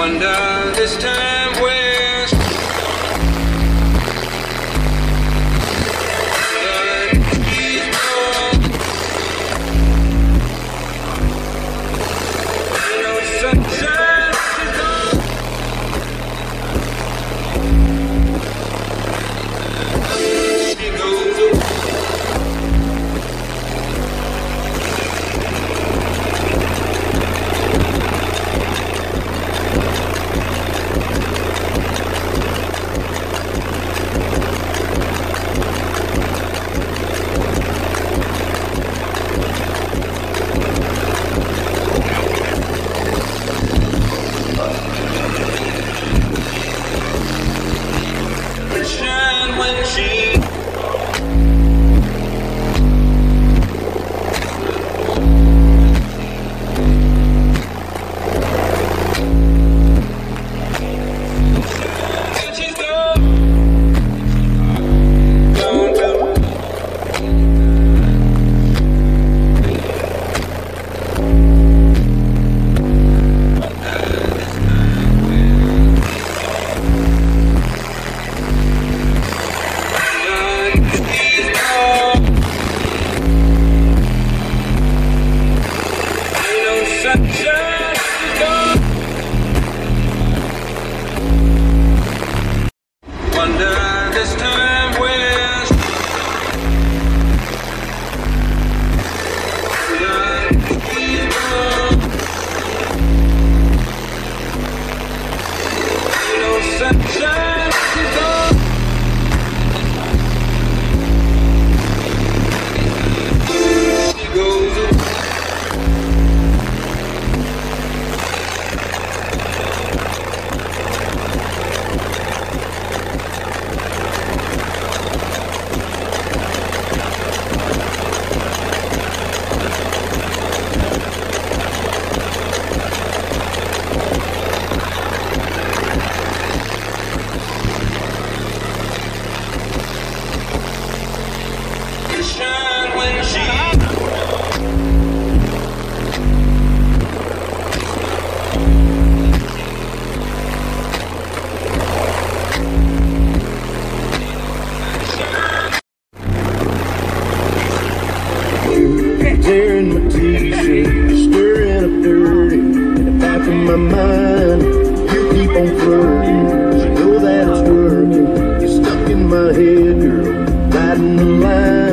Wonder this time where sunshine is gone. She goes away. When she she's gone too. Sunshine is gone. Wonder this time where she's gone. Sunshine is gone. She goes away. Shine when she tearing my t-shirt, stirring up dirty in the back of my mind. You keep on flirting, you know that it's working. You're stuck in my head, girl, riding the line.